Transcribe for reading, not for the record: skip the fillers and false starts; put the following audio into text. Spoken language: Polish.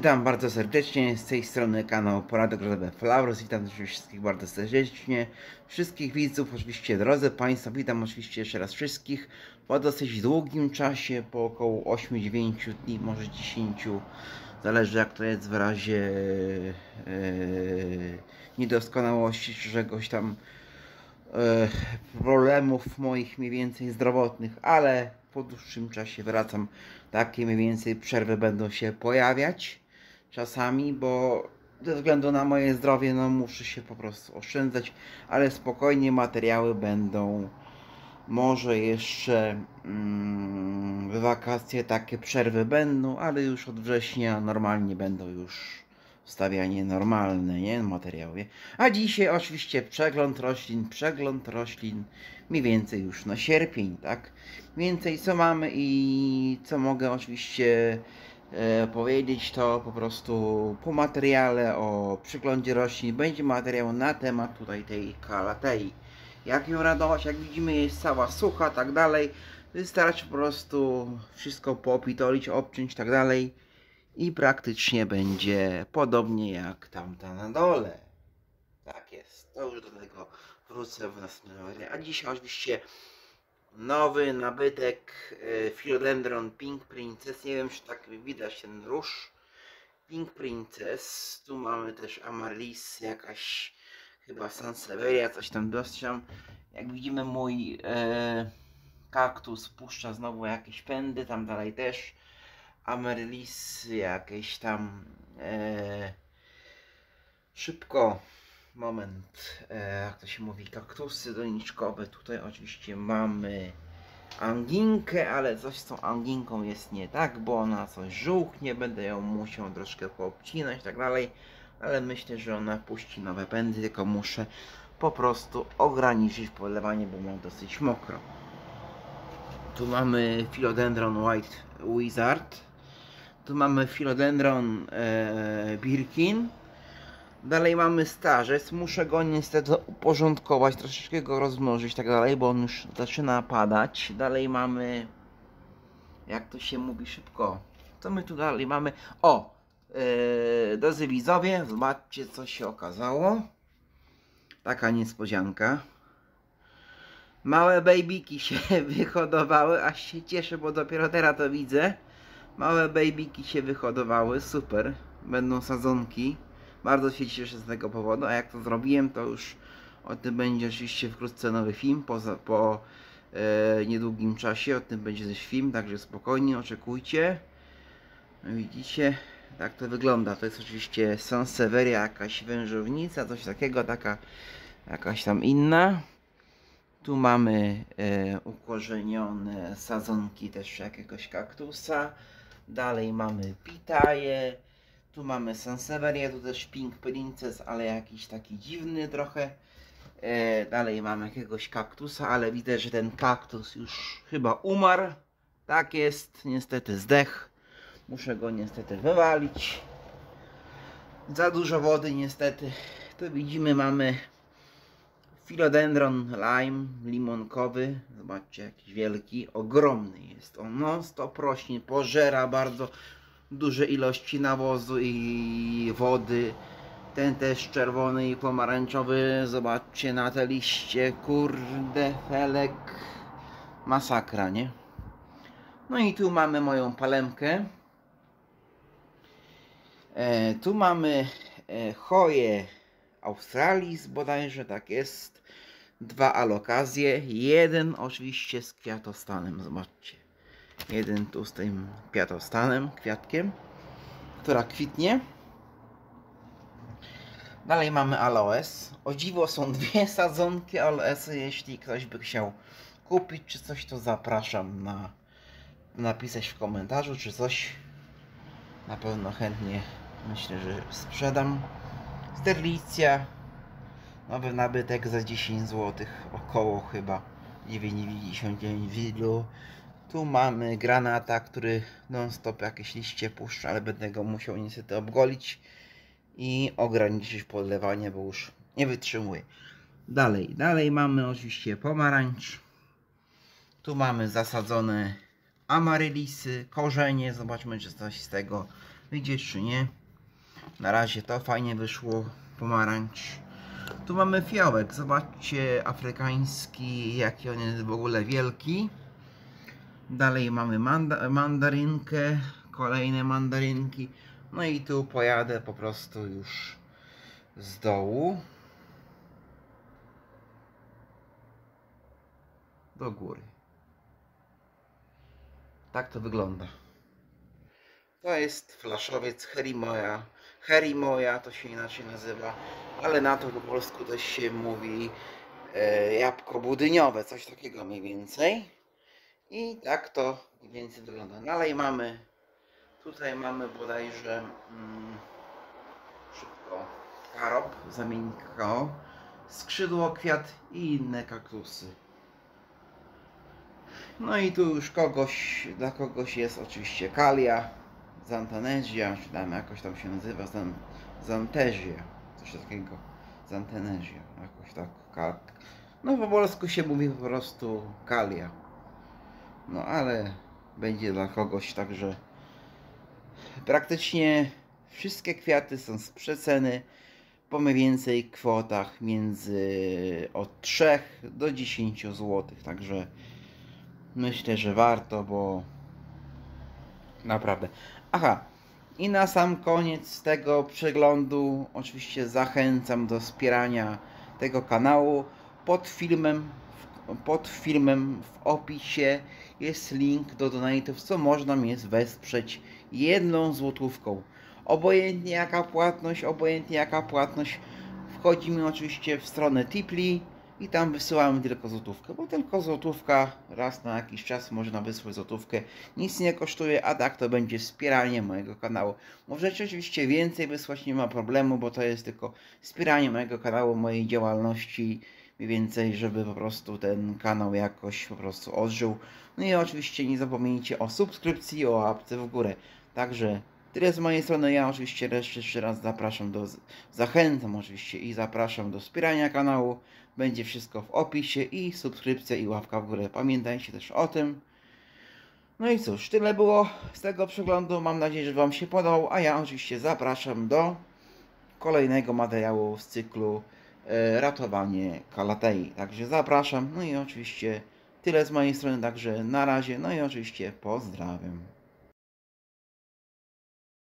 Witam bardzo serdecznie, z tej strony kanał Porady Ogrodowe Flowers. Witam wszystkich bardzo serdecznie, wszystkich widzów, oczywiście drodzy Państwo, witam oczywiście jeszcze raz wszystkich po dosyć długim czasie, po około 8-9 dni, może 10, zależy jak to jest w razie niedoskonałości czy czegoś tam, problemów moich mniej więcej zdrowotnych, ale po dłuższym czasie wracam. Takie mniej więcej przerwy będą się pojawiać czasami, bo ze względu na moje zdrowie no muszę się po prostu oszczędzać, ale spokojnie materiały będą. Może jeszcze w wakacje takie przerwy będą, ale już od września normalnie będą już wstawianie normalne, nie? Materiały. A dzisiaj oczywiście przegląd roślin, mniej więcej już na sierpień, tak? Więcej co mamy i co mogę oczywiście powiedzieć, to po prostu po materiale o przeglądzie roślin będzie materiał na temat tutaj tej kalatei. Jak ją radować, jak widzimy jest cała sucha, tak dalej. Wystarczy po prostu wszystko popitolić, obciąć, tak dalej. I praktycznie będzie podobnie jak tamta na dole. Tak jest, to już do tego wrócę w następnym materiale. A dzisiaj oczywiście nowy nabytek Philodendron Pink Princess. Nie wiem czy tak widać ten róż Pink Princess. Tu mamy też Amaryllis, jakaś chyba Sansevieria, coś tam dostrzegam. Jak widzimy mój kaktus puszcza znowu jakieś pędy, tam dalej też Amaryllis, jakieś tam szybko, moment, jak to się mówi, kaktusy doniczkowe. Tutaj oczywiście mamy anginkę, ale coś z tą anginką jest nie tak, bo ona coś żółknie, będę ją musiał troszkę poobcinać i tak dalej, ale myślę, że ona puści nowe pędy, tylko muszę po prostu ograniczyć polewanie, bo mam dosyć mokro. Tu mamy Philodendron White Wizard, tu mamy Philodendron Birkin. Dalej mamy starzec, muszę go niestety uporządkować, troszeczkę go rozmnożyć, tak dalej, bo on już zaczyna padać. Dalej mamy, jak to się mówi szybko, co my tu dalej mamy? O, drodzy widzowie, zobaczcie co się okazało. Taka niespodzianka. Małe babyki się wyhodowały, aż się cieszę, bo dopiero teraz to widzę. Małe babyki się wyhodowały, super, będą sadzonki. Bardzo się cieszę z tego powodu, a jak to zrobiłem, to już o tym będzie oczywiście wkrótce nowy film, po niedługim czasie o tym będzie też film, także spokojnie oczekujcie. Widzicie, tak to wygląda, to jest oczywiście Sansevieria, jakaś wężownica, coś takiego, taka jakaś tam inna. Tu mamy ukorzenione sadzonki też jakiegoś kaktusa. Dalej mamy pitaje. Tu mamy Sansevierię, tu też Pink Princess, ale jakiś taki dziwny trochę. Dalej mamy jakiegoś kaktusa, ale widzę, że ten kaktus już chyba umarł. Tak jest, niestety zdech. Muszę go niestety wywalić. Za dużo wody niestety. Tu widzimy, mamy Philodendron Lime, limonkowy. Zobaczcie, jakiś wielki, ogromny jest on. Non stop rośnie, pożera bardzo duże ilości nawozu i wody. Ten też czerwony i pomarańczowy. Zobaczcie na te liście, kurde, felek, masakra, nie? No i tu mamy moją palemkę. Tu mamy Hoję Australis, bodajże tak jest. 2 alokazje. Jeden oczywiście z kwiatostanem, zobaczcie. Jeden tu z tym kwiatostanem, kwiatkiem, która kwitnie. Dalej mamy aloes. O dziwo są 2 sadzonki aloesy. Jeśli ktoś by chciał kupić czy coś, to zapraszam napisać w komentarzu czy coś. Na pewno chętnie myślę, że sprzedam. Sterlicja. Nowy nabytek za 10 zł. Około chyba 9,99 widlu. Tu mamy granata, który non stop jakieś liście puszcza, ale będę go musiał niestety obgolić i ograniczyć podlewanie, bo już nie wytrzymuje. Dalej mamy oczywiście pomarańcz. Tu mamy zasadzone amaryllisy, korzenie. Zobaczmy, czy coś z tego wyjdzie czy nie. Na razie to fajnie wyszło, pomarańcz. Tu mamy fiołek, zobaczcie, afrykański, jaki on jest w ogóle wielki. Dalej mamy mandarynkę, kolejne mandarynki. No i tu pojadę po prostu już z dołu do góry. Tak to wygląda. To jest flaszowiec Herimoja to się inaczej nazywa, ale na to po polsku też się mówi jabłko budyniowe, coś takiego mniej więcej. I tak to mniej więcej wygląda. Dalej mamy, tutaj mamy bodajże szybko karop, zamiennika, skrzydło, kwiat i inne kaktusy. No i tu już dla kogoś jest oczywiście kalia, zantanezja, czy tam jakoś tam się nazywa, zantezja, coś takiego, zantanezja, jakoś tak, no po polsku się mówi po prostu kalia, no ale będzie dla kogoś, także praktycznie wszystkie kwiaty są z przeceny, po mniej więcej kwotach między od 3 do 10 zł, także myślę, że warto, bo naprawdę. Aha, i na sam koniec tego przeglądu oczywiście zachęcam do wspierania tego kanału. Pod filmem w opisie jest link do donate'ów, co można mnie wesprzeć 1 złotówką. Obojętnie jaka płatność, wchodzi mi oczywiście w stronę Tipli i tam wysyłamy tylko złotówkę, bo tylko złotówka raz na jakiś czas można wysłać złotówkę, nic nie kosztuje, a tak to będzie wspieranie mojego kanału. Możecie oczywiście więcej wysłać, nie ma problemu, bo to jest tylko wspieranie mojego kanału, mojej działalności, mniej więcej, żeby po prostu ten kanał jakoś po prostu odżył. No i oczywiście nie zapomnijcie o subskrypcji, o łapce w górę. Także tyle z mojej strony, ja oczywiście jeszcze raz zachęcam oczywiście i zapraszam do wspierania kanału. Będzie wszystko w opisie i subskrypcja i łapka w górę. Pamiętajcie też o tym. No i cóż, tyle było z tego przeglądu. Mam nadzieję, że Wam się podobał, a ja oczywiście zapraszam do kolejnego materiału z cyklu ratowanie Kalatei. Także zapraszam. No i oczywiście tyle z mojej strony, także na razie. No i oczywiście pozdrawiam.